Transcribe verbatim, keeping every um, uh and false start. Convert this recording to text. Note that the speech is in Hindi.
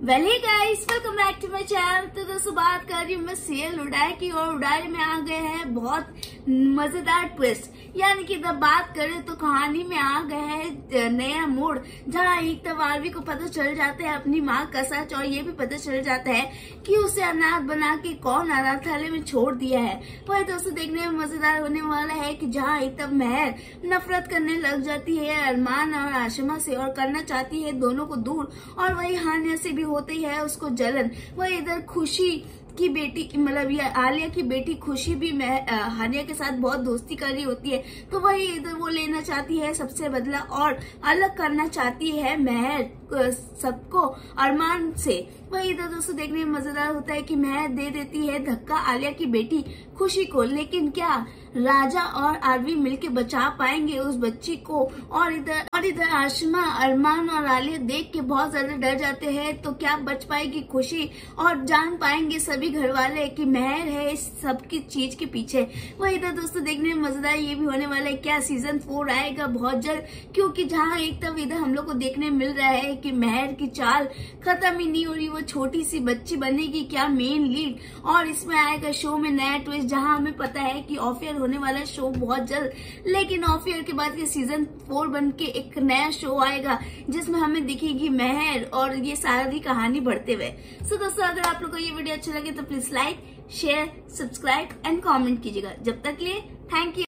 Well hey guys, welcome back to my channel. तो दोस्तों बात कर रही हूँ मैं सीरियल उड़ाई की, और उड़ाई में आ गए हैं बहुत मजेदार ट्विस्ट। यानी कि जब बात करें तो कहानी में आ गए है नया मोड़, जहाँ एक तब आरवी को पता चल जाता है अपनी माँ का सच, और ये भी पता चल जाता है कि उसे अनाथ बना के कौन अनाथालय में छोड़ दिया है। वही दोस्तों देखने में मजेदार होने वाला है कि जहाँ एक तब महर नफरत करने लग जाती है अरमान और आशिमा से, और करना चाहती है दोनों को दूर, और वही हानिया से भी होती है उसको जलन। वही इधर खुशी की बेटी मतलब ये आलिया की बेटी खुशी भी हानिया के साथ बहुत दोस्ती कर रही होती है, तो वही इधर वो लेना चाहती है सबसे बदला और अलग करना चाहती है महर सबको अरमान से। वही इधर दोस्तों देखने में मजेदार होता है कि महर दे देती है धक्का आलिया की बेटी खुशी को, लेकिन क्या राजा और आरवी मिलके बचा पाएंगे उस बच्ची को? और इधर और इधर आशिमा अरमान और आलिया देख के बहुत ज्यादा डर जाते हैं, तो क्या बच पाएगी खुशी और जान पाएंगे सभी घर वाले कि महर है इस सब की चीज के पीछे? वही इधर दोस्तों देखने में मजेदार ये भी होने वाला है, क्या सीजन फोर आएगा बहुत जल्द, क्योंकि जहाँ एक तब इधर हम लोग को देखने मिल रहा है कि महर की चाल खत्म ही नहीं हो रही, वो छोटी सी बच्ची बनेगी क्या मेन लीड। और इसमें आएगा शो में नया ट्विस्ट, जहाँ हमें पता है कि ऑफ एयर होने वाला शो बहुत जल्द, लेकिन ऑफ एयर के बाद के सीजन फोर बन के एक नया शो आएगा जिसमें हमें दिखेगी महर और ये सारी कहानी बढ़ते हुए। सो दोस्तों अगर आप लोग को ये वीडियो अच्छा लगे तो please like, share, subscribe and comment कीजिएगा। जब तक के लिए थैंक यू।